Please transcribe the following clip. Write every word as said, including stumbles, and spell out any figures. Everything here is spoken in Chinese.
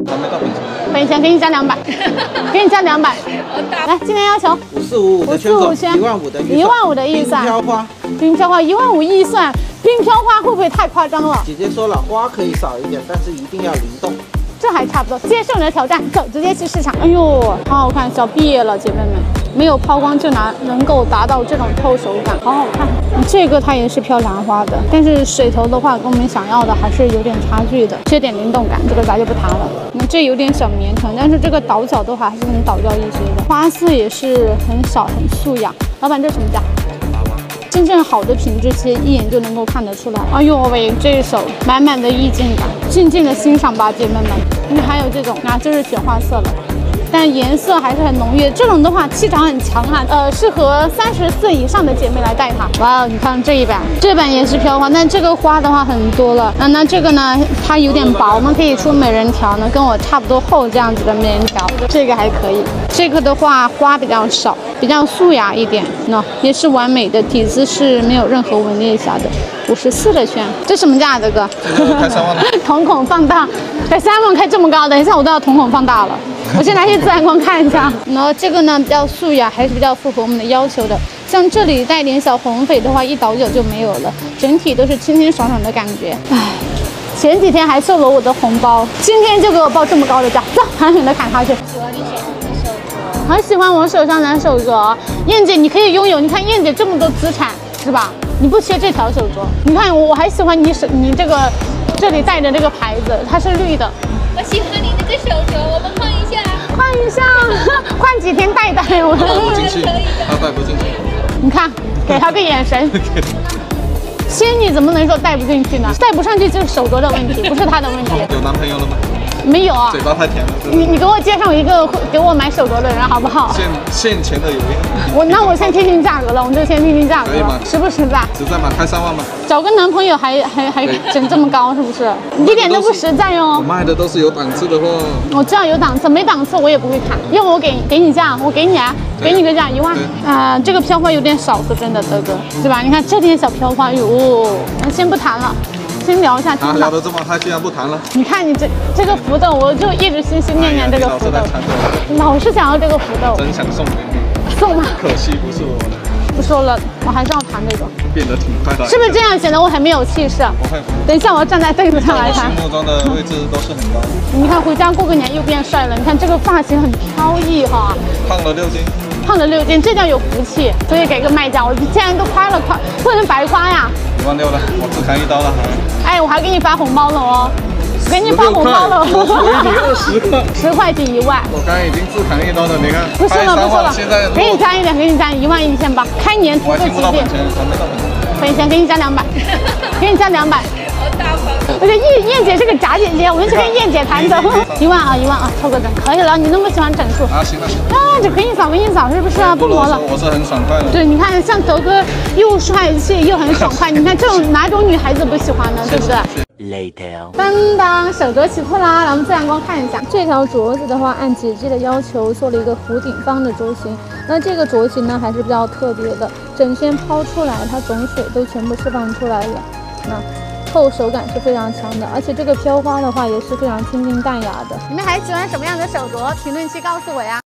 还没到本钱。 本钱给你加两百，给你加两百。来，今天要求五四五五的圈总，一万五的预算， 一万五的预算。 冰飘花， 冰飘花一万五预算，冰飘花会不会太夸张了？ 姐姐说了，花可以少一点，但是一定要灵动。 这还差不多，接受你的挑战，走，直接去市场。哎呦，好好看，小毕业了，姐妹们，没有抛光就拿能够达到这种透手感，好好看。这个它也是飘兰花的，但是水头的话跟我们想要的还是有点差距的，缺点灵动感，这个咱就不谈了。那这有点小绵长，但是这个倒角的话还是很倒掉一些的，花色也是很少很素雅。老板，这什么价？ 真正好的品质，其实一眼就能够看得出来。哎呦喂，这一手满满的意境感，静静的欣赏吧，姐妹们。因为还有这种啊，这是雪花色了，但颜色还是很浓郁。这种的话气场很强啊，呃，适合三十岁以上的姐妹来戴它。哇，你看这一版，这版也是飘花，但这个花的话很多了。啊，那这个呢，它有点薄，我们可以出美人条呢，跟我差不多厚这样子的美人条，这个还可以。这个的话花比较少，比较素雅一点，那也是完美的，底子是没有任何纹理瑕的。五十四的圈，这什么价啊，这个？ 开三万了。 瞳孔放大，开三万开这么高，等一下我都要瞳孔放大了。我先拿去自然光看一下。然后这个呢比较素雅，还是比较符合我们的要求的。像这里带点小红翡的话，一倒角就没有了，整体都是清清爽爽的感觉。唉，前几天还收了我的红包，今天就给我报这么高的价，走，狠狠的砍下去。喜欢你手上的手镯，很喜欢我手上的手镯。燕姐，你可以拥有，你看燕姐这么多资产，是吧？你不缺这条手镯。你看，我还喜欢你手，你这个这里带的这个牌子，它是绿的。 我喜欢你那个手镯，我们换一下。 换一下，换几天戴戴我。 戴不进去，他戴不进去。 你看，给他个眼神。仙女怎么能说戴不进去呢？戴不上去就是手镯的问题，不是他的问题。 有男朋友了吗？ 没有啊。 嘴巴太甜了。 你你给我介绍一个给我买手镯的人好不好？ 现现钱的有一个。 我那我先听听价格了，我们就先听听价格。 可以吗？ 实不实在？ 实在吗？开三万吗？ 找个男朋友还还还整这么高，是不是？一点都不实在哦。 我卖的都是有档次的货。 我知道有档次，没档次我也不会砍。要不我给给你价，我给你啊，给你个价一万。啊、呃，这个飘花有点少，说真的，德哥，对吧？你看这点小飘花，哟，那先不谈了。先聊一下天啊，聊得这么嗨，居然不谈了。 你看你这这个福豆，我就一直心心念念这个福豆，老是想要这个福豆。 真想送给你， 送吗？ 可惜不是我的。 不说了，我还是要谈这个。 变得挺快的。 是不是这样显得我很没有气势？ 不会。 等一下我要站在凳子上来谈。 心目中的位置都是很高的。 你看回家过个年又变帅了，你看这个发型很飘逸哈。 胖了六斤。 胖了六斤，这叫有福气，所以给个卖价，我既然都夸了夸，不能白夸呀。 一万六了，我只砍一刀了还。 哎，我还给你发红包了哦，给你发红包了。 我回你二十块。 十块抵一万。 我刚才已经自砍一刀了，你看。 不说了不说了， 现在给你加一点，给你加一万一千八，开年突破极限。 还没到本钱。 本钱给你加两百，给你加两百。 好大方。 而且燕燕姐是个假姐姐，我们是跟燕姐谈的。一万啊，一万啊，凑个整可以了。你那么喜欢整数啊，行了行了。 啊，就给你扫，给你扫，是不是啊？不磨了。 我是很爽快的。 对，你看像德哥又帅气又很爽快，你看这种哪种女孩子不喜欢呢？对不对 ？Later。 当当，手镯起破啦！咱们自然光看一下，这条镯子的话，按姐姐的要求做了一个弧顶方的镯型。那这个镯型呢，还是比较特别的，整圈抛出来，它总水都全部释放出来了。那。透手感是非常强的，而且这个飘花的话也是非常清新淡雅的。你们还喜欢什么样的手镯？评论区告诉我呀。